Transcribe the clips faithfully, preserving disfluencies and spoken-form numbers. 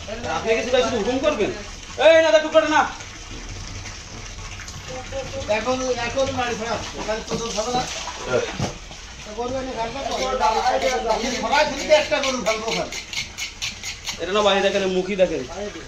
আপনি কি শুধু শুধু হুকুম করবেন? এই না টুকরোটা না এখন এখন মারি খারাপ ওখানে তো তো হবে না একটা করুন ভালো খান এটা না বাইরে দেখেন মুখী দেখেন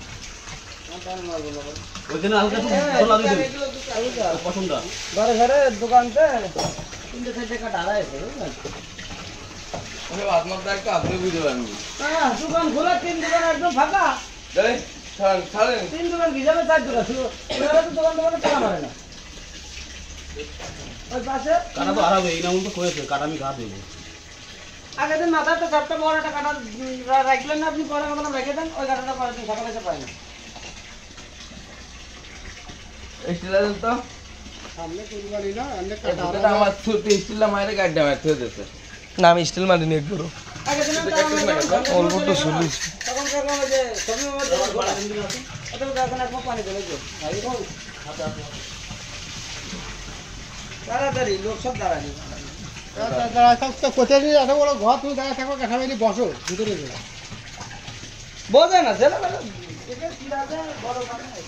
ওইখানে হালকা একটু খোলা দিবেন পছন্দ ঘরে ঘরে দোকানতে তিনটে চারটে কাটা হারাইছে বুঝলেন ওরে আপনার দায়িত্ব আপনি বুঝতে পারবেন হ্যাঁ দোকান খোলা তিন দোকান একদম ফাঁকা এই ছাড়েন ছাড়েন তিন দোকান কি যাবে চার দোকান শুধু ওরা তো দোকান দোকানে টাকা মারে না ওই পাশে কাটা তো হারাবে এই নাম তো করেছে কাটা আমি ঘা দেবো আগের দিন মাথায় তো চারটা বড় একটা কাটা রাখলেন না আপনি পরে মতন রেখে দেন ওই কাটাটা পরের দিন সকালে এসে পায় না স্টিলার তো সামনে কুরবানি না অনেক এটা আমার ছুটি স্টিলা মাইরে গাড়ি মারতে হতেছে না আমি স্টিল মারিনি একটু আগের দিন অল্প একটু চল্লিশ তখন করলাম ওই যে ছবি মধ্যে এটা তো এখন একবার পানি দেবে তাড়াতাড়ি লোক সব দাঁড়ানি বোঝে না ছেলেবেলা বড়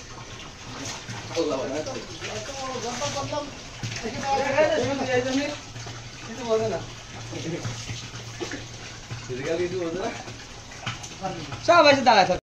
বোঝে না সব এসে দাঁড়ায়